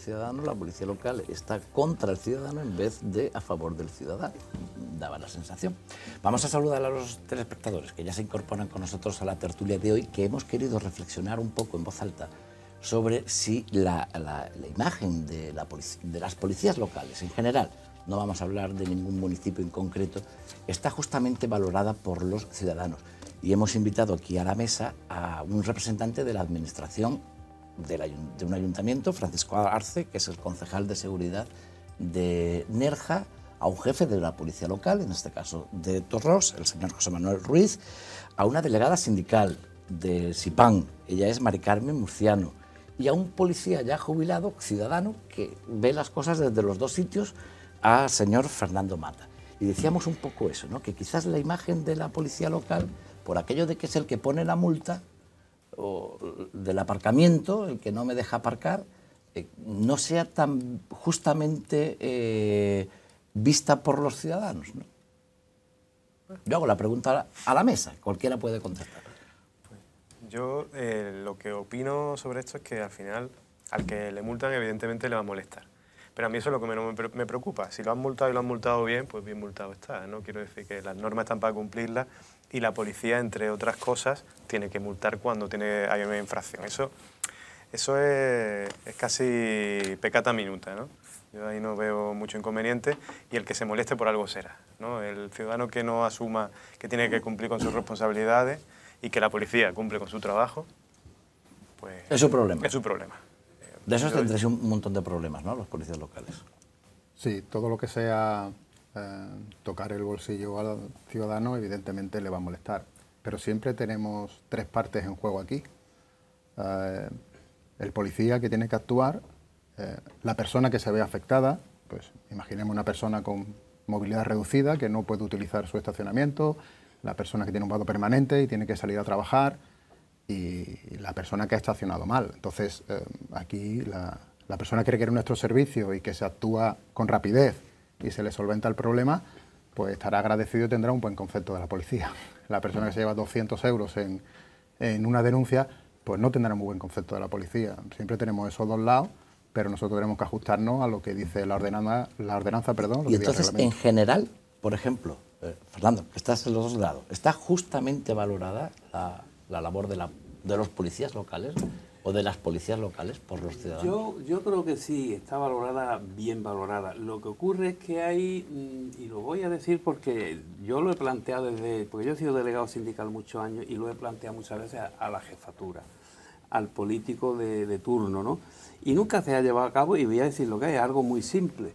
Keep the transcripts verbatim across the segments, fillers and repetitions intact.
ciudadano, la policía local está contra el ciudadano en vez de a favor del ciudadano. Daba la sensación. Vamos a saludar a los telespectadores que ya se incorporan con nosotros a la tertulia de hoy, que hemos querido reflexionar un poco en voz alta sobre si la, la, la imagen de, la de las policías locales en general, no vamos a hablar de ningún municipio en concreto, está justamente valorada por los ciudadanos. Y hemos invitado aquí a la mesa a un representante de la administración de, la, de un ayuntamiento, Francisco Arce, que es el concejal de seguridad de Nerja, a un jefe de la policía local, en este caso de Torros, el señor José Manuel Ruiz, a una delegada sindical de SIPAN, ella es Mari Carmen Murciano, y a un policía ya jubilado, ciudadano, que ve las cosas desde los dos sitios, a señor Fernando Mata. Y decíamos un poco eso, ¿no? Que quizás la imagen de la policía local, por aquello de que es el que pone la multa, o del aparcamiento, el que no me deja aparcar, eh, no sea tan justamente eh, vista por los ciudadanos, ¿no? Yo hago la pregunta a la mesa, cualquiera puede contestar. Yo eh, lo que opino sobre esto es que al final al que le multan evidentemente le va a molestar. Pero a mí eso es lo que me, me preocupa. Si lo han multado y lo han multado bien, pues bien multado está, ¿no? Quiero decir que las normas están para cumplirlas y la policía, entre otras cosas, tiene que multar cuando tiene, hay una infracción. Eso, eso es, es casi pecata minuta, ¿no? Yo ahí no veo mucho inconveniente y el que se moleste por algo será, ¿no? El ciudadano que no asuma que tiene que cumplir con sus responsabilidades y que la policía cumple con su trabajo, pues... Es su problema. Es su problema. De esos tendréis un montón de problemas, ¿no?, los policías locales. Sí, todo lo que sea eh, tocar el bolsillo al ciudadano, evidentemente le va a molestar. Pero siempre tenemos tres partes en juego aquí. Eh, el policía que tiene que actuar, eh, la persona que se ve afectada, pues imaginemos una persona con movilidad reducida que no puede utilizar su estacionamiento, la persona que tiene un vado permanente y tiene que salir a trabajar, y la persona que ha estacionado mal. Entonces, eh, aquí la, la persona que requiere nuestro servicio y que se actúa con rapidez y se le solventa el problema, pues estará agradecido y tendrá un buen concepto de la policía. La persona que se lleva doscientos euros en, en una denuncia, pues no tendrá muy buen concepto de la policía. Siempre tenemos esos dos lados, pero nosotros tenemos que ajustarnos a lo que dice la ordenanza, la ordenanza perdón. Lo y que diga el entonces, reglamento. en general, por ejemplo, eh, Fernando, que estás en los dos lados, ¿está justamente valorada la, la labor de, la, de los policías locales o de las policías locales por los ciudadanos? Yo, yo creo que sí, está valorada, bien valorada. Lo que ocurre es que hay, y lo voy a decir porque yo lo he planteado desde, porque yo he sido delegado sindical muchos años y lo he planteado muchas veces a, a la jefatura, al político de, de turno, ¿no? Y nunca se ha llevado a cabo, y voy a decir lo que es, algo muy simple.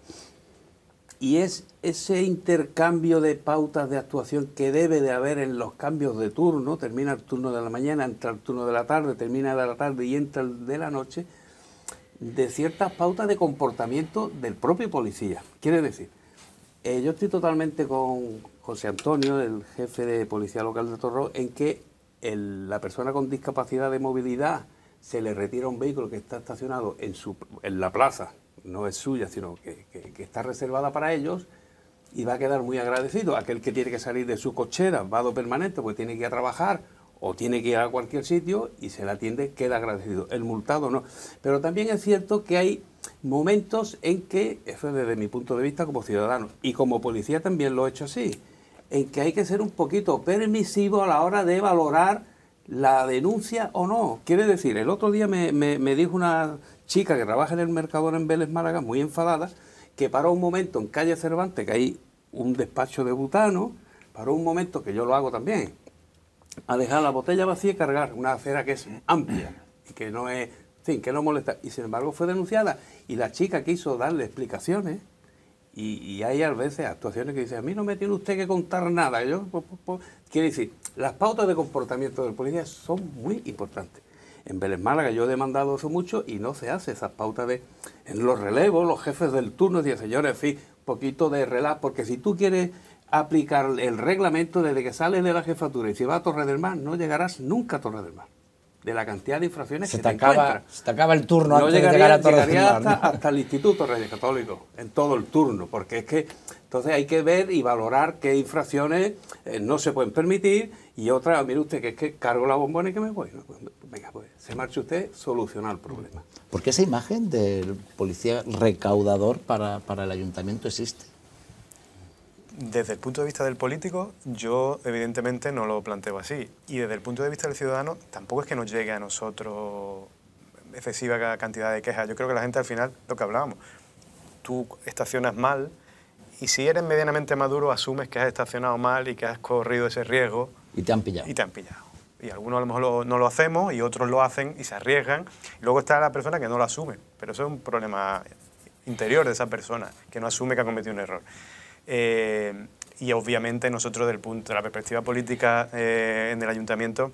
Y es ese intercambio de pautas de actuación que debe de haber en los cambios de turno. Termina el turno de la mañana, entra el turno de la tarde, termina de la tarde y entra el de la noche, de ciertas pautas de comportamiento del propio policía. Quiere decir, eh, yo estoy totalmente con José Antonio, el jefe de Policía Local de Torró, en que el, la persona con discapacidad de movilidad se le retira un vehículo que está estacionado en, su, en la plaza, no es suya, sino que, que, que está reservada para ellos, y va a quedar muy agradecido. Aquel que tiene que salir de su cochera, vado permanente, pues tiene que ir a trabajar o tiene que ir a cualquier sitio y se le atiende, queda agradecido. El multado no. Pero también es cierto que hay momentos en que, eso es desde mi punto de vista como ciudadano, y como policía también lo he hecho así, en que hay que ser un poquito permisivo a la hora de valorar la denuncia o no. Quiere decir, el otro día me, me, me dijo una chica que trabaja en el Mercadona en Vélez, Málaga, muy enfadada, que paró un momento en calle Cervantes, que hay un despacho de butano, paró un momento, que yo lo hago también, a dejar la botella vacía y cargar una acera que es amplia y que no es, en fin, que no molesta. Y sin embargo fue denunciada y la chica quiso darle explicaciones. Y, y hay a veces actuaciones que dicen, a mí no me tiene usted que contar nada. Yo, pues, pues, pues. Quiere decir, las pautas de comportamiento del policía son muy importantes. En Vélez Málaga yo he demandado eso mucho y no se hace esas pautas de... En los relevos, los jefes del turno dicen, señores, en fin, un poquito de relax, porque si tú quieres aplicar el reglamento desde que sales de la jefatura y si vas a Torre del Mar, no llegarás nunca a Torre del Mar. de la cantidad de infracciones se que te, te acaba, encuentras. se te acaba el turno No antes llegaría, de llegar a Torres llegaría del Mar, hasta, ¿no? hasta el Instituto Reyes Católicos, en todo el turno, porque es que entonces hay que ver y valorar qué infracciones eh, no se pueden permitir y otras, mire usted, que es que cargo la bombona y que me voy. ¿no? Venga, pues se marche usted, soluciona el problema. Porque esa imagen del policía recaudador para, para el ayuntamiento existe. Desde el punto de vista del político, yo evidentemente no lo planteo así. Y desde el punto de vista del ciudadano, tampoco es que nos llegue a nosotros excesiva cantidad de quejas. Yo creo que la gente al final, lo que hablábamos, tú estacionas mal y si eres medianamente maduro asumes que has estacionado mal y que has corrido ese riesgo. Y te han pillado. Y te han pillado. Y algunos a lo mejor lo, no lo hacemos y otros lo hacen y se arriesgan. Y luego está la persona que no lo asume. Pero eso es un problema interior de esa persona, que no asume que ha cometido un error. Eh, y obviamente nosotros, desde el punto de la perspectiva política eh, en el ayuntamiento,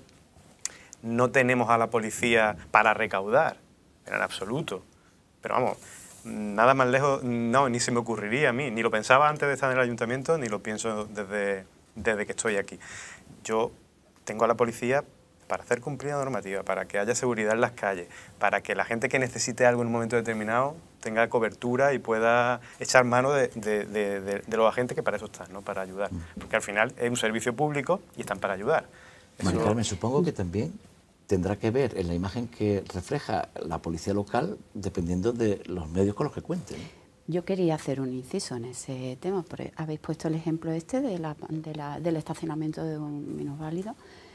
no tenemos a la policía para recaudar, en el absoluto. Pero vamos, nada más lejos, no, ni se me ocurriría a mí, ni lo pensaba antes de estar en el ayuntamiento, ni lo pienso desde, desde que estoy aquí. Yo tengo a la policía para hacer cumplir la normativa, para que haya seguridad en las calles, para que la gente que necesite algo en un momento determinado tenga cobertura y pueda echar mano de, de, de, de, de los agentes que para eso están, ¿no? Para ayudar. Porque al final es un servicio público y están para ayudar. Mari Carmen, supongo que también tendrá que ver en la imagen que refleja la policía local dependiendo de los medios con los que cuenten. Yo quería hacer un inciso en ese tema, porque habéis puesto el ejemplo este de la, de la, del estacionamiento de un minusválido.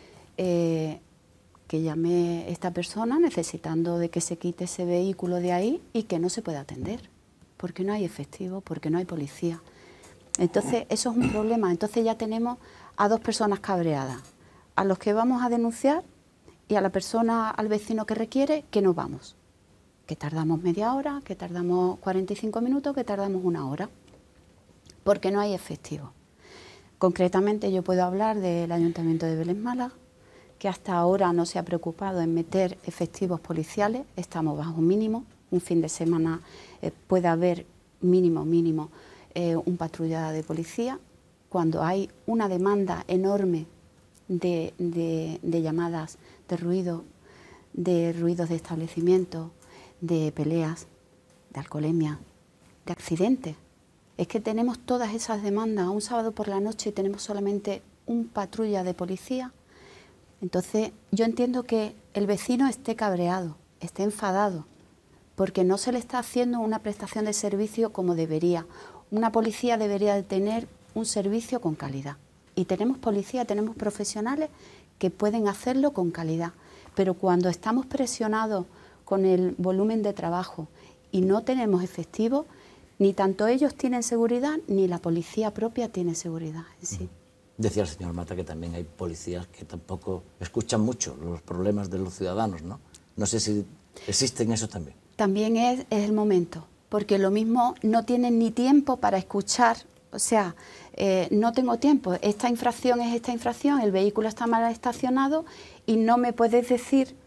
Eh, que llame esta persona necesitando de que se quite ese vehículo de ahí y que no se pueda atender, porque no hay efectivo, porque no hay policía. Entonces, eso es un problema. Entonces ya tenemos a dos personas cabreadas, a los que vamos a denunciar y a la persona, al vecino que requiere, que no vamos. Que tardamos media hora, que tardamos cuarenta y cinco minutos, que tardamos una hora, porque no hay efectivo. Concretamente yo puedo hablar del Ayuntamiento de Vélez Málaga, que hasta ahora no se ha preocupado en meter efectivos policiales, estamos bajo mínimo, un fin de semana eh, puede haber mínimo, mínimo, eh, un patrullada de policía, cuando hay una demanda enorme de, de, de llamadas de ruido, de ruidos de establecimiento, de peleas, de alcoholemia, de accidentes. Es que tenemos todas esas demandas, un sábado por la noche tenemos solamente un patrulla de policía. Entonces, yo entiendo que el vecino esté cabreado, esté enfadado, porque no se le está haciendo una prestación de servicio como debería. Una policía debería de tener un servicio con calidad. Y tenemos policía, tenemos profesionales que pueden hacerlo con calidad. Pero cuando estamos presionados con el volumen de trabajo y no tenemos efectivo, ni tanto ellos tienen seguridad, ni la policía propia tiene seguridad en sí. Decía el señor Mata que también hay policías que tampoco escuchan mucho los problemas de los ciudadanos, ¿no? No sé si existen eso también. También es, es el momento, porque lo mismo no tienen ni tiempo para escuchar, o sea, eh, no tengo tiempo, esta infracción es esta infracción, el vehículo está mal estacionado y no me puedes decir,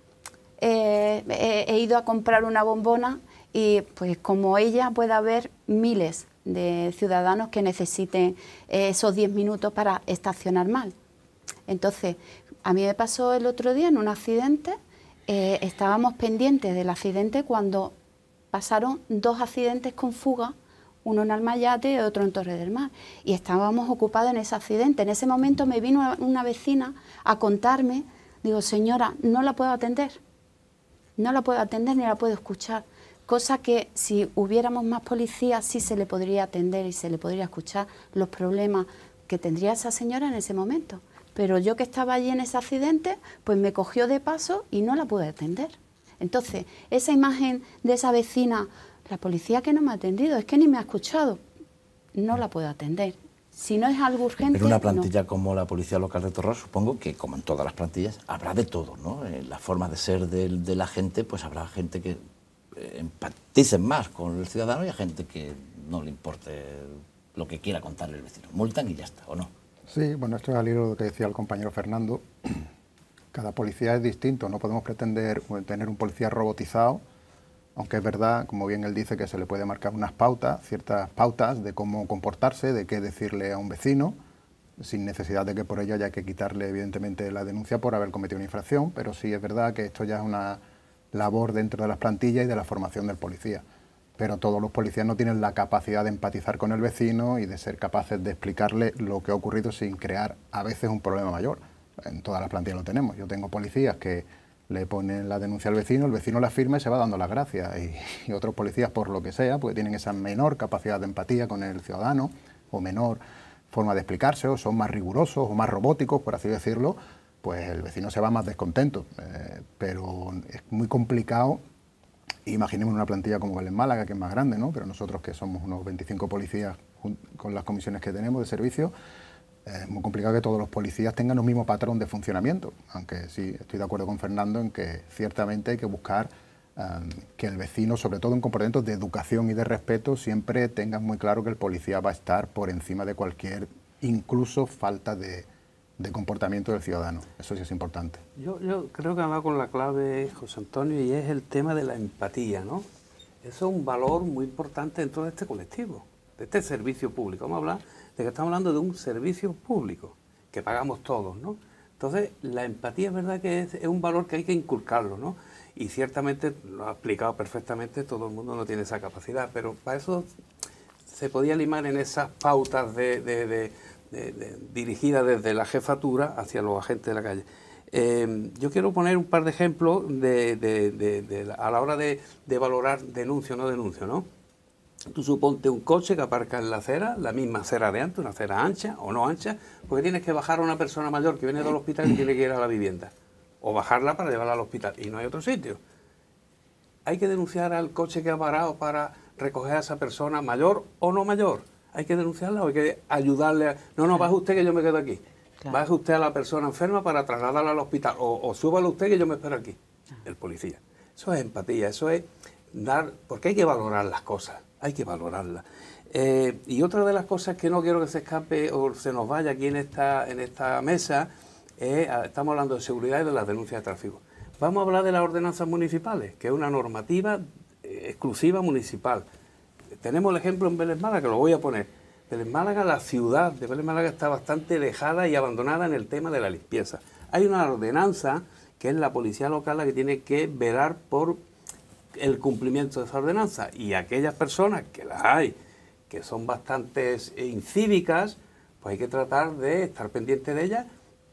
eh, he, he ido a comprar una bombona y pues como ella puede haber miles de ciudadanos que necesiten eh, esos diez minutos para estacionar mal. Entonces, a mí me pasó el otro día en un accidente, eh, estábamos pendientes del accidente cuando pasaron dos accidentes con fuga, uno en Almayate y otro en Torre del Mar, y estábamos ocupados en ese accidente. En ese momento me vino una vecina a contarme, digo, señora, no la puedo atender, no la puedo atender ni la puedo escuchar. Cosa que si hubiéramos más policías sí se le podría atender y se le podría escuchar los problemas que tendría esa señora en ese momento. Pero yo que estaba allí en ese accidente, pues me cogió de paso y no la pude atender. Entonces, esa imagen de esa vecina, la policía que no me ha atendido, es que ni me ha escuchado, no la puedo atender. Si no es algo urgente... En una plantilla no. como la Policía Local de Torrox, supongo que, como en todas las plantillas, habrá de todo, ¿no? En la forma de ser de, de la gente, pues habrá gente que empaticen más con el ciudadano y a gente que no le importe lo que quiera contarle el vecino. Multan y ya está, ¿o no? Sí, bueno, esto es al hilo de lo que decía el compañero Fernando. Cada policía es distinto, no podemos pretender tener un policía robotizado, aunque es verdad, como bien él dice, que se le puede marcar unas pautas, ciertas pautas de cómo comportarse, de qué decirle a un vecino, sin necesidad de que por ello haya que quitarle evidentemente la denuncia por haber cometido una infracción, pero sí es verdad que esto ya es una labor dentro de las plantillas y de la formación del policía. Pero todos los policías no tienen la capacidad de empatizar con el vecino y de ser capaces de explicarle lo que ha ocurrido sin crear a veces un problema mayor. En todas las plantillas lo tenemos. Yo tengo policías que le ponen la denuncia al vecino, el vecino la firma y se va dando las gracias. Y, y otros policías, por lo que sea, porque tienen esa menor capacidad de empatía con el ciudadano o menor forma de explicarse, o son más rigurosos o más robóticos, por así decirlo, pues el vecino se va más descontento. Eh, pero es muy complicado. Imaginemos una plantilla como Belén Málaga, que es más grande, ¿no? Pero nosotros, que somos unos veinticinco policías con las comisiones que tenemos de servicio, eh, es muy complicado que todos los policías tengan el mismo patrón de funcionamiento, aunque sí estoy de acuerdo con Fernando en que ciertamente hay que buscar um, que el vecino, sobre todo en comportamientos de educación y de respeto, siempre tenga muy claro que el policía va a estar por encima de cualquier, incluso falta de... de comportamiento del ciudadano. Eso sí es importante. Yo, yo creo que va con la clave, José Antonio, y es el tema de la empatía, ¿no? Eso es un valor muy importante dentro de este colectivo, de este servicio público. Vamos a hablar de que estamos hablando de un servicio público, que pagamos todos, ¿no? Entonces, la empatía es verdad que es, es un valor que hay que inculcarlo, ¿no? Y ciertamente, lo ha explicado perfectamente, todo el mundo no tiene esa capacidad, pero para eso se podía limar en esas pautas de... de, de De, de, dirigida desde la jefatura hacia los agentes de la calle. Eh, yo quiero poner un par de ejemplos de, de, de, de, de, a la hora de, de valorar denuncio o no denuncio, ¿no? Tú suponte un coche que aparca en la acera, la misma acera de antes, una acera ancha o no ancha, porque tienes que bajar a una persona mayor que viene del hospital y tiene que ir a la vivienda, o bajarla para llevarla al hospital, y no hay otro sitio. Hay que denunciar al coche que ha parado para recoger a esa persona, mayor o no mayor. Hay que denunciarla o hay que ayudarle. A... No, no, baje usted que yo me quedo aquí. Claro. Baje usted a la persona enferma para trasladarla al hospital. O, o súbalo usted que yo me espero aquí. El policía. Eso es empatía, eso es dar... Porque hay que valorar las cosas, hay que valorarlas. Eh, y otra de las cosas que no quiero que se escape o se nos vaya aquí en esta, en esta mesa, es, estamos hablando de seguridad y de las denuncias de tráfico. Vamos a hablar de las ordenanzas municipales, que es una normativa eh, exclusiva municipal. Tenemos el ejemplo en Vélez Málaga, que lo voy a poner. Vélez Málaga, la ciudad de Vélez Málaga está bastante alejada y abandonada en el tema de la limpieza. Hay una ordenanza que es la policía local la que tiene que velar por el cumplimiento de esa ordenanza. Y aquellas personas, que las hay, que son bastante incívicas, pues hay que tratar de estar pendiente de ellas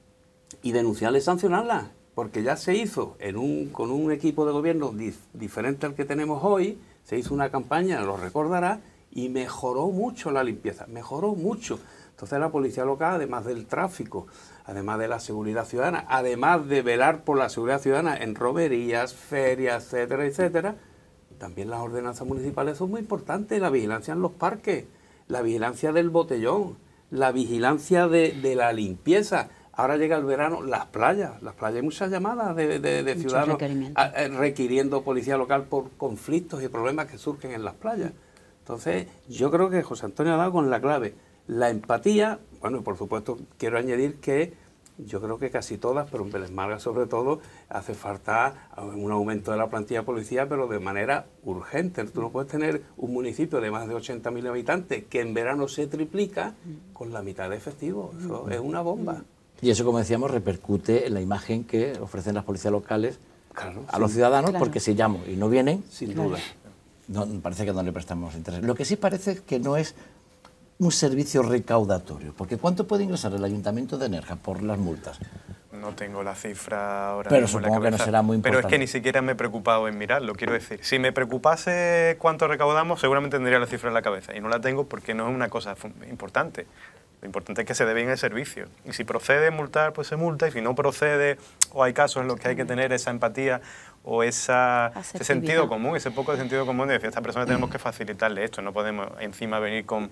y denunciarlas y sancionarlas. Porque ya se hizo en un, con un equipo de gobierno dif, diferente al que tenemos hoy. Se hizo una campaña, lo recordará, y mejoró mucho la limpieza, mejoró mucho. Entonces la policía local, además del tráfico, además de la seguridad ciudadana, además de velar por la seguridad ciudadana en romerías, ferias, etcétera, etcétera, también las ordenanzas municipales son muy importantes, la vigilancia en los parques, la vigilancia del botellón, la vigilancia de, de la limpieza. Ahora llega el verano, las playas, las playas hay muchas llamadas de, de, de ciudadanos a, a, requiriendo policía local por conflictos y problemas que surgen en las playas. Entonces, yo creo que José Antonio ha dado con la clave. La empatía, bueno, y por supuesto quiero añadir que yo creo que casi todas, pero en Vélez Málaga sobre todo, hace falta un aumento de la plantilla de policía, pero de manera urgente. Tú no puedes tener un municipio de más de ochenta mil habitantes que en verano se triplica con la mitad de efectivos. Eso es una bomba. Y eso, como decíamos, repercute en la imagen que ofrecen las policías locales claro, a sí, los ciudadanos, claro. porque si llamo y no vienen, sin duda. No, parece que no le prestamos interés. Lo que sí parece es que no es un servicio recaudatorio, porque ¿cuánto puede ingresar el Ayuntamiento de Nerja por las multas? No tengo la cifra ahora Pero mismo en la supongo que no cabeza, será muy importante. Pero es que ni siquiera me he preocupado en mirarlo, quiero decir. Si me preocupase cuánto recaudamos, seguramente tendría la cifra en la cabeza. Y no la tengo porque no es una cosa importante. Lo importante es que se dé bien el servicio. Y si procede multar, pues se multa. Y si no procede, o hay casos en los que hay que tener esa empatía o esa, ese sentido común, ese poco de sentido común de decir, a esta persona tenemos que facilitarle esto, no podemos encima venir con...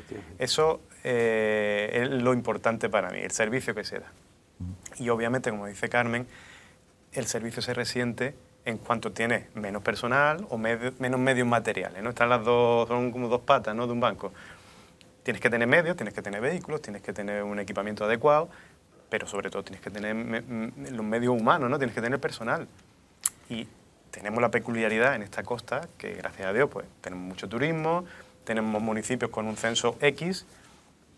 Eso eh, es lo importante para mí, el servicio que se da. Y obviamente, como dice Carmen, el servicio se resiente en cuanto tiene menos personal o medio, menos medios materiales, ¿no? Están las dos, son como dos patas, ¿no?, de un banco. Tienes que tener medios, tienes que tener vehículos, tienes que tener un equipamiento adecuado, pero sobre todo tienes que tener me, me, los medios humanos, ¿no? Tienes que tener personal. Y tenemos la peculiaridad en esta costa, que gracias a Dios pues tenemos mucho turismo, tenemos municipios con un censo X,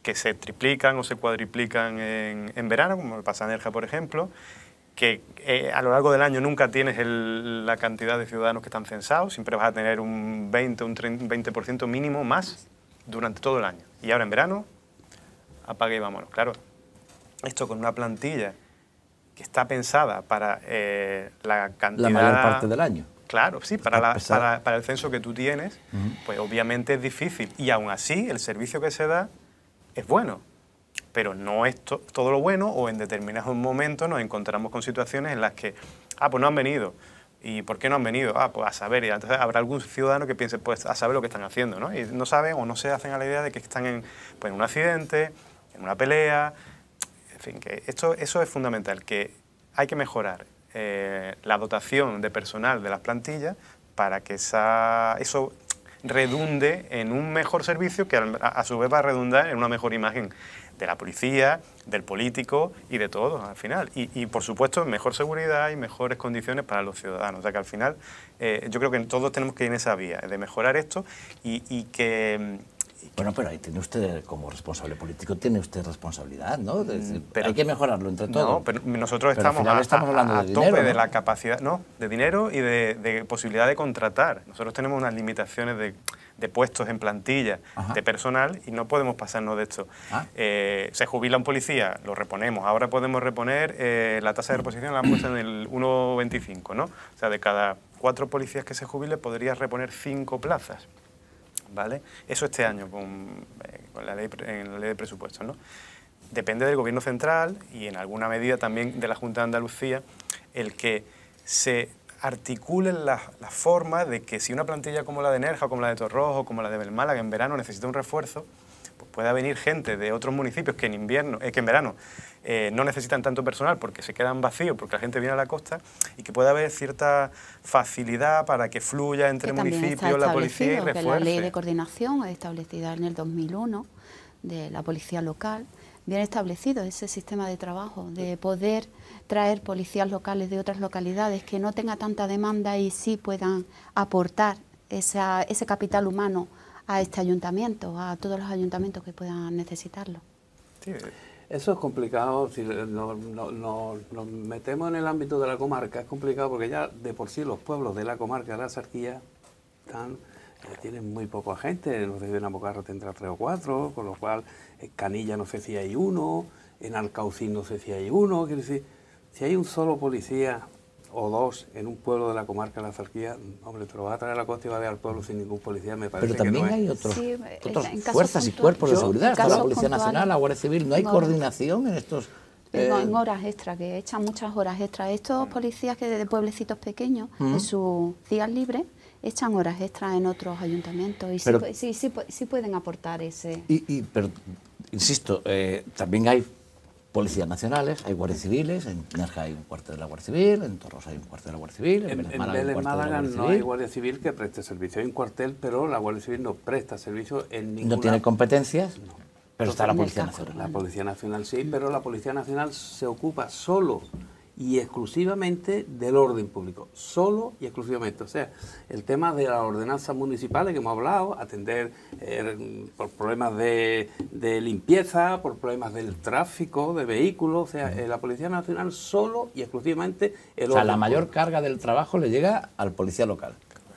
que se triplican o se cuadriplican en, en verano, como me pasa en Nerja, por ejemplo, que eh, a lo largo del año nunca tienes el, la cantidad de ciudadanos que están censados, siempre vas a tener un veinte, un treinta, un veinte por ciento mínimo más durante todo el año. Y ahora en verano, apague y vámonos. Claro, esto con una plantilla que está pensada para eh, la cantidad... La mayor parte del año. Claro, sí, para, la, para, para el censo que tú tienes, uh-huh. pues obviamente es difícil. Y aún así, el servicio que se da es bueno. Pero no es to todo lo bueno, o en determinados momentos nos encontramos con situaciones en las que, ah, pues no han venido. ¿Y por qué no han venido? Ah, pues a saber. Y entonces habrá algún ciudadano que piense, pues a saber lo que están haciendo, ¿no? Y no saben o no se hacen a la idea de que están en, pues, en un accidente, en una pelea. En fin, que esto, eso es fundamental, que hay que mejorar eh, la dotación de personal de las plantillas para que esa, eso redunde en un mejor servicio que a, a su vez va a redundar en una mejor imagen de la policía, del político y de todos al final. Y, y por supuesto, mejor seguridad y mejores condiciones para los ciudadanos. O sea que al final eh, yo creo que todos tenemos que ir en esa vía, de mejorar esto y, y que... Bueno, pero ahí tiene usted, como responsable político, tiene usted responsabilidad, ¿no? De, pero, hay que mejorarlo entre todos. No, pero nosotros pero estamos, a, estamos hablando a, de a tope dinero, ¿no? de la capacidad, no, de dinero y de, de posibilidad de contratar. Nosotros tenemos unas limitaciones de, de puestos en plantilla, Ajá. de personal, y no podemos pasarnos de esto. Ah. Eh, se jubila un policía, lo reponemos. Ahora podemos reponer, eh, la tasa de reposición la han puesto en el uno coma veinticinco, ¿no? O sea, de cada cuatro policías que se jubile, podrías reponer cinco plazas. ¿Vale? Eso este año con, eh, con la ley, en la ley de presupuestos, ¿no? Depende del Gobierno central y en alguna medida también de la Junta de Andalucía el que se articulen las la formas de que si una plantilla como la de Nerja, como la de Torrojo, como la de Belmálaga en verano necesita un refuerzo, pues pueda venir gente de otros municipios que en invierno, eh, que en verano eh, no necesitan tanto personal porque se quedan vacíos, porque la gente viene a la costa, y que pueda haber cierta facilidad para que fluya entre municipios la policía y refuerce. Que la ley de coordinación establecida en el dos mil uno de la policía local, viene establecido ese sistema de trabajo, de poder traer policías locales de otras localidades que no tenga tanta demanda y sí puedan aportar esa, ese capital humano a este ayuntamiento, a todos los ayuntamientos que puedan necesitarlo. Sí. Eso es complicado, si nos no, no, no metemos en el ámbito de la comarca, es complicado porque ya de por sí los pueblos de la comarca de la Axarquía están, eh, tienen muy poca gente, no sé si en Abocarro tendrá tres o cuatro, con lo cual en Canilla no sé si hay uno, en Alcaucín no sé si hay uno, quiere decir, si hay un solo policía o dos en un pueblo de la comarca de la Axarquía, hombre, te lo vas a traer a la costa y vas a ver al pueblo sin ningún policía, me parece. Pero también que no hay es. otros, sí, otras puntual, fuerzas y cuerpos de seguridad, está la Policía puntual, Nacional, la Guardia Civil, ¿no hay coordinación en estos...? Eh, Eh, en horas extras, que echan muchas horas extras. Estos policías que de pueblecitos pequeños, uh -huh. en sus días libres, echan horas extras en otros ayuntamientos y pero, sí, sí, sí, sí pueden aportar ese... Y, y, pero, insisto, eh, también hay policías nacionales, hay guardias civiles, en Nerja hay un cuartel de la Guardia Civil, en Torros hay un cuartel de la Guardia Civil, en, en Vélez Málaga no hay Guardia Civil que preste servicio, hay un cuartel, pero la Guardia Civil no presta servicio en ninguna... ¿No tiene competencias? No. Pero está la Policía Nacional. La Policía Nacional sí, pero la Policía Nacional se ocupa solo y exclusivamente del orden público, solo y exclusivamente. O sea, el tema de las ordenanzas municipales que hemos hablado, atender eh, por problemas de, de limpieza, por problemas del tráfico, de vehículos, o sea, eh, la Policía Nacional solo y exclusivamente el orden. O sea, la mayor carga del trabajo le llega al policía local.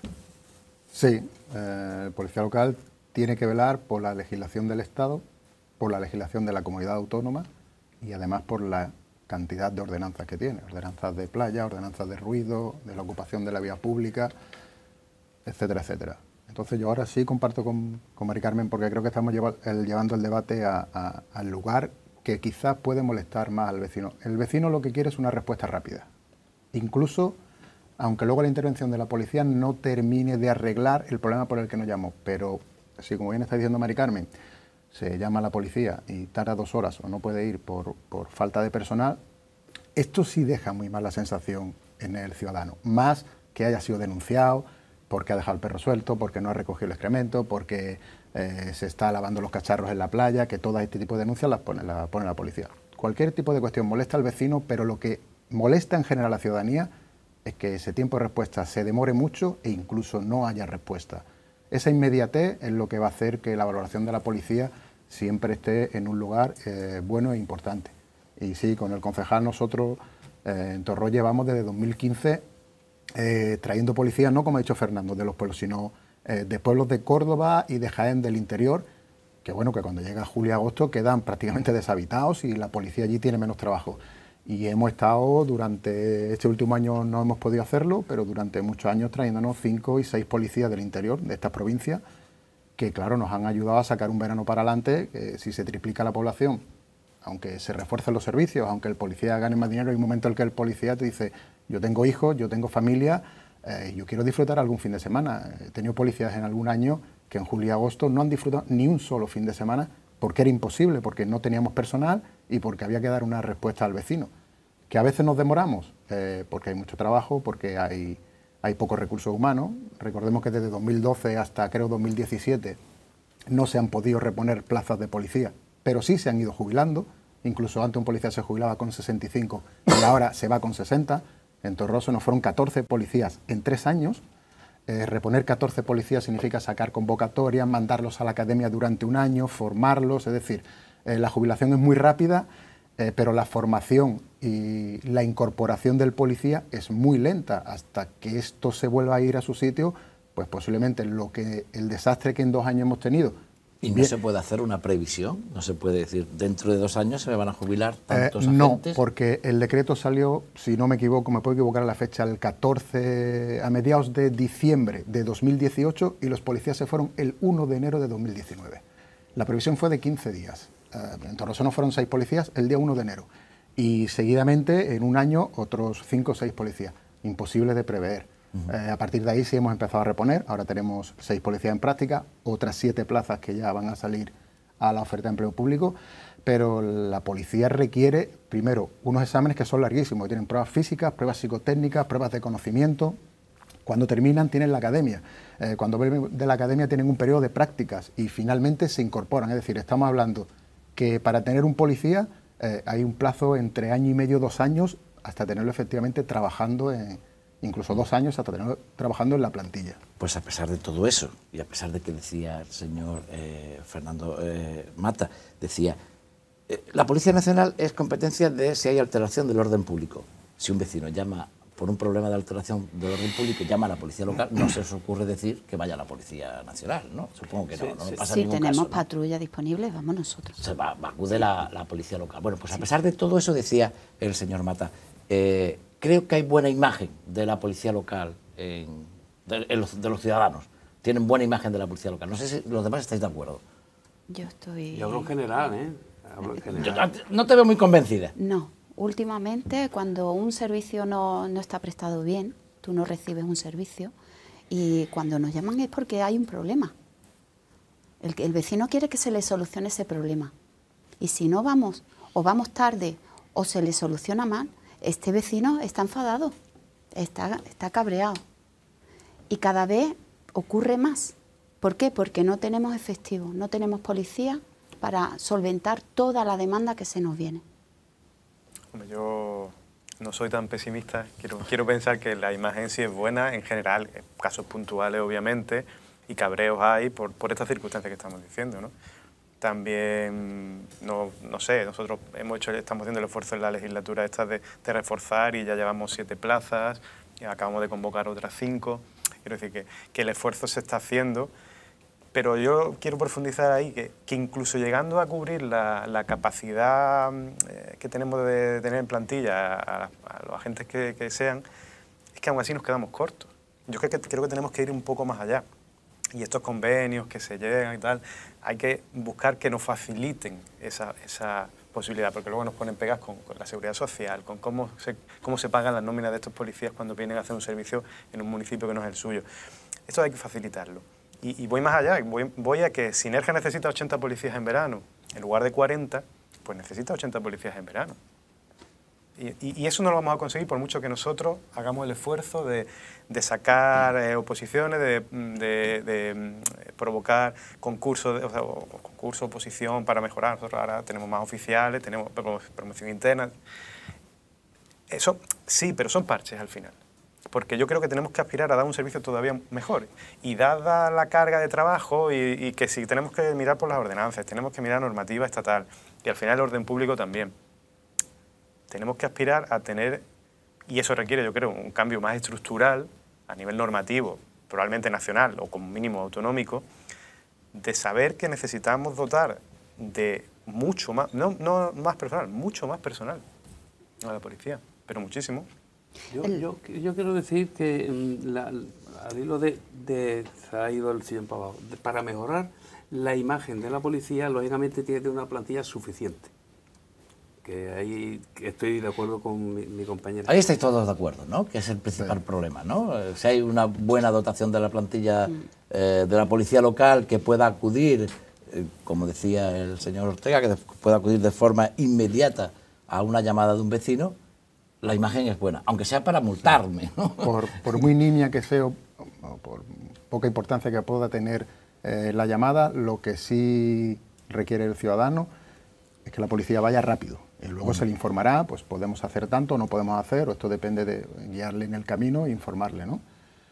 Sí, eh, el policía local tiene que velar por la legislación del Estado, por la legislación de la comunidad autónoma y además por la cantidad de ordenanzas que tiene, ordenanzas de playa, ordenanzas de ruido, de la ocupación de la vía pública, etcétera, etcétera. Entonces yo ahora sí comparto con, con Mari Carmen porque creo que estamos lleva, el, llevando el debate a, a, al lugar que quizás puede molestar más al vecino. El vecino lo que quiere es una respuesta rápida, incluso aunque luego la intervención de la policía no termine de arreglar el problema por el que nos llamó, pero sí, como bien está diciendo Mari Carmen, se llama a la policía y tarda dos horas o no puede ir por, por falta de personal, esto sí deja muy mala sensación en el ciudadano, más que haya sido denunciado porque ha dejado el perro suelto, porque no ha recogido el excremento, porque eh, se está lavando los cacharros en la playa, que todo este tipo de denuncias las pone la, pone la policía. Cualquier tipo de cuestión molesta al vecino, pero lo que molesta en general a la ciudadanía es que ese tiempo de respuesta se demore mucho e incluso no haya respuesta. Esa inmediatez es lo que va a hacer que la valoración de la policía siempre esté en un lugar eh, bueno e importante. Y sí, con el concejal nosotros eh, en Torró llevamos desde dos mil quince eh, trayendo policías, no como ha dicho Fernando, de los pueblos, sino eh, de pueblos de Córdoba y de Jaén del interior, que bueno, que cuando llega julio y agosto quedan prácticamente deshabitados y la policía allí tiene menos trabajo. Y hemos estado durante, este último año no hemos podido hacerlo, pero durante muchos años trayéndonos cinco y seis policías del interior de estas provincias, que claro, nos han ayudado a sacar un verano para adelante, que si se triplica la población, aunque se refuercen los servicios, aunque el policía gane más dinero, hay un momento en el que el policía te dice, yo tengo hijos, yo tengo familia, eh, yo quiero disfrutar algún fin de semana. He tenido policías en algún año que en julio y agosto no han disfrutado ni un solo fin de semana porque era imposible, porque no teníamos personal y porque había que dar una respuesta al vecino. Que a veces nos demoramos, eh, porque hay mucho trabajo, porque hay... hay pocos recursos humanos. Recordemos que desde dos mil doce hasta creo dos mil diecisiete no se han podido reponer plazas de policía, pero sí se han ido jubilando. Incluso antes un policía se jubilaba con sesenta y cinco y ahora se va con sesenta. En Torroso nos fueron catorce policías en tres años. Eh, reponer catorce policías significa sacar convocatorias, mandarlos a la academia durante un año, formarlos, es decir, eh, la jubilación es muy rápida, eh, pero la formación y la incorporación del policía es muy lenta. Hasta que esto se vuelva a ir a su sitio, pues posiblemente lo que el desastre que en dos años hemos tenido. ¿Y no se puede hacer una previsión? ¿No se puede decir, dentro de dos años se me van a jubilar tantos eh, no, agentes? No, porque el decreto salió, si no me equivoco, me puedo equivocar a la fecha, el catorce, a mediados de diciembre de dos mil dieciocho, y los policías se fueron el uno de enero de dos mil diecinueve. La previsión fue de quince días. Eh, en Torroso no fueron seis policías el día uno de enero. Y seguidamente, en un año, otros cinco o seis policías. Imposible de prever. Uh-huh. eh, a partir de ahí sí hemos empezado a reponer. Ahora tenemos seis policías en práctica, otras siete plazas que ya van a salir a la oferta de empleo público. Pero la policía requiere, primero, unos exámenes que son larguísimos. Tienen pruebas físicas, pruebas psicotécnicas, pruebas de conocimiento. Cuando terminan tienen la academia. Eh, cuando vuelven de la academia tienen un periodo de prácticas y finalmente se incorporan. Es decir, estamos hablando que para tener un policía eh, hay un plazo entre año y medio, dos años, hasta tenerlo efectivamente trabajando, en, incluso dos años, hasta tenerlo trabajando en la plantilla. Pues a pesar de todo eso, y a pesar de que decía el señor eh, Fernando eh, Mata, decía, eh, la Policía Nacional es competencia de si hay alteración del orden público. Si un vecino llama por un problema de alteración del orden público y llama a la policía local, no se os ocurre decir que vaya a la Policía Nacional, ¿no? Supongo que no, sí, no sí. me pasa Si ningún tenemos caso, ¿no? patrulla disponible, vamos nosotros. Se va, va, acude la, la policía local. Bueno, pues a pesar de todo eso, decía el señor Mata, eh, creo que hay buena imagen de la policía local en, de, en los, de los ciudadanos. Tienen buena imagen de la policía local. No sé si los demás estáis de acuerdo. Yo estoy... Yo hablo en general, ¿eh? Hablo en general. Yo no te veo muy convencida. No. Últimamente, cuando un servicio no, no está prestado bien, tú no recibes un servicio, y cuando nos llaman es porque hay un problema. El, el vecino quiere que se le solucione ese problema. Y si no vamos, o vamos tarde, o se le soluciona mal, este vecino está enfadado, está, está cabreado. Y cada vez ocurre más. ¿Por qué? Porque no tenemos efectivos, no tenemos policía para solventar toda la demanda que se nos viene. Yo no soy tan pesimista, quiero, quiero pensar que la imagen sí es buena en general, casos puntuales obviamente, y cabreos hay por, por estas circunstancias que estamos diciendo, ¿no? También, no, no sé, nosotros hemos hecho, estamos haciendo el esfuerzo en la legislatura esta de, de reforzar y ya llevamos siete plazas, y acabamos de convocar otras cinco, quiero decir que, que el esfuerzo se está haciendo. Pero yo quiero profundizar ahí, que, que incluso llegando a cubrir la, la capacidad eh, que tenemos de tener en plantilla a, a los agentes que, que sean, es que aún así nos quedamos cortos. Yo creo que, creo que tenemos que ir un poco más allá. Y estos convenios que se llegan y tal, hay que buscar que nos faciliten esa, esa posibilidad, porque luego nos ponen pegas con, con la seguridad social, con cómo se, cómo se pagan las nóminas de estos policías cuando vienen a hacer un servicio en un municipio que no es el suyo. Esto hay que facilitarlo. Y, y voy más allá, voy, voy a que Sinergia necesita ochenta policías en verano, en lugar de cuarenta, pues necesita ochenta policías en verano. Y, y, y eso no lo vamos a conseguir por mucho que nosotros hagamos el esfuerzo de, de sacar eh, oposiciones, de, de, de provocar concursos, o sea, concurso, oposición para mejorar. Nosotros ahora tenemos más oficiales, tenemos promoción interna. Eso sí, pero son parches al final. porque yo creo que tenemos que aspirar a dar un servicio todavía mejor. Y dada la carga de trabajo y, y que si tenemos que mirar por las ordenanzas, tenemos que mirar normativa estatal y al final el orden público también, tenemos que aspirar a tener, y eso requiere yo creo un cambio más estructural a nivel normativo, probablemente nacional o como mínimo autonómico, de saber que necesitamos dotar de mucho más, no, no más personal, mucho más personal a la policía, pero muchísimo. Yo, yo, yo quiero decir que mm, la, al hilo de, de... se ha ido el sillón para abajo. De- para mejorar la imagen de la policía, lógicamente tiene una plantilla suficiente. Que ahí estoy de acuerdo con mi, mi compañera. Ahí estáis todos de acuerdo, ¿no? Que es el principal Sí. problema, ¿no? Eh, Si hay una buena dotación de la plantilla eh, de la policía local que pueda acudir, eh, como decía el señor Ortega, que de- pueda acudir de forma inmediata a una llamada de un vecino, la imagen es buena, aunque sea para multarme, ¿no? Por, por muy nimia que sea, o por poca importancia que pueda tener eh, la llamada, lo que sí requiere el ciudadano es que la policía vaya rápido. Y luego se le informará, pues podemos hacer tanto, no podemos hacer, o esto depende de guiarle en el camino e informarle, ¿no?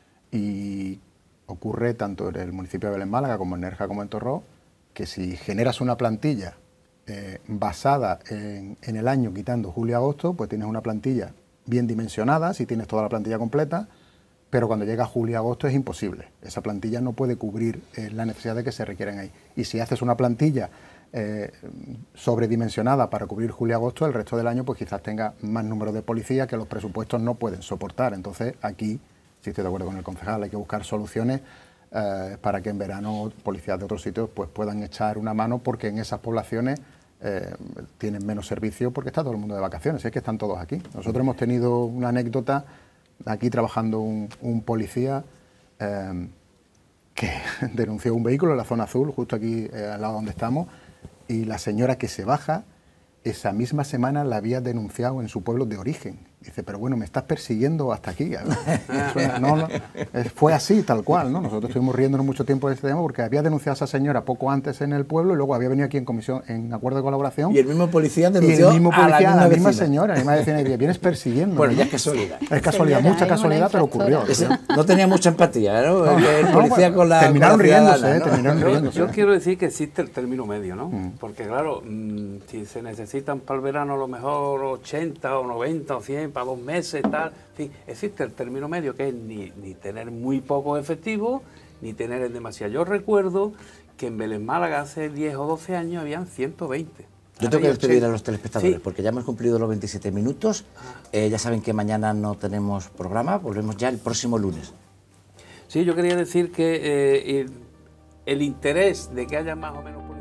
Y ocurre tanto en el municipio de Belén Málaga como en Nerja como en Torró, que si generas una plantilla eh, basada en, en el año quitando julio y agosto, pues tienes una plantilla bien dimensionada, si tienes toda la plantilla completa, pero cuando llega julio y agosto es imposible. Esa plantilla no puede cubrir eh, las necesidades que se requieren ahí. Y si haces una plantilla eh, sobredimensionada para cubrir julio y agosto, el resto del año pues quizás tenga más número de policías que los presupuestos no pueden soportar. Entonces aquí, sí estoy de acuerdo con el concejal, hay que buscar soluciones eh, para que en verano policías de otros sitios pues puedan echar una mano, porque en esas poblaciones eh, tienen menos servicio porque está todo el mundo de vacaciones, es que están todos aquí. Nosotros hemos tenido una anécdota aquí trabajando un, un policía eh, que denunció un vehículo en la zona azul, justo aquí eh, al lado donde estamos, y la señora que se baja, esa misma semana la había denunciado en su pueblo de origen. Dice, pero bueno, me estás persiguiendo hasta aquí. Suena, no, no, fue así, tal cual, ¿no? Nosotros estuvimos riéndonos mucho tiempo de este tema porque había denunciado a esa señora poco antes en el pueblo y luego había venido aquí en comisión, en acuerdo de colaboración. Y el mismo policía Y denunció el mismo policía, a la misma, misma vecina. señora, la misma vecina, y dice, vienes persiguiendo. Bueno, ¿no? ya es casualidad. Es casualidad, Señora, mucha es una casualidad, pero infractora. ocurrió. Ese no tenía mucha empatía, ¿no? El, el no, policía bueno, con la terminaron con la riéndose, ciudadana, ¿eh? ¿no? Terminaron Yo, riéndose. yo quiero decir que existe el término medio, ¿no? Porque claro, mmm, si se necesitan para el verano a lo mejor ochenta o noventa o cien para dos meses, tal, en fin, existe el término medio que es ni, ni tener muy pocos efectivos, ni tener en demasiado. Yo recuerdo que en Belén Málaga hace diez o doce años habían ciento veinte. Yo tengo que Ahora hay despedir a ochenta. los telespectadores Sí. porque ya hemos cumplido los veintisiete minutos. Eh, ya saben que mañana no tenemos programa, volvemos ya el próximo lunes. Sí, yo quería decir que eh, el, el interés de que haya más o menos...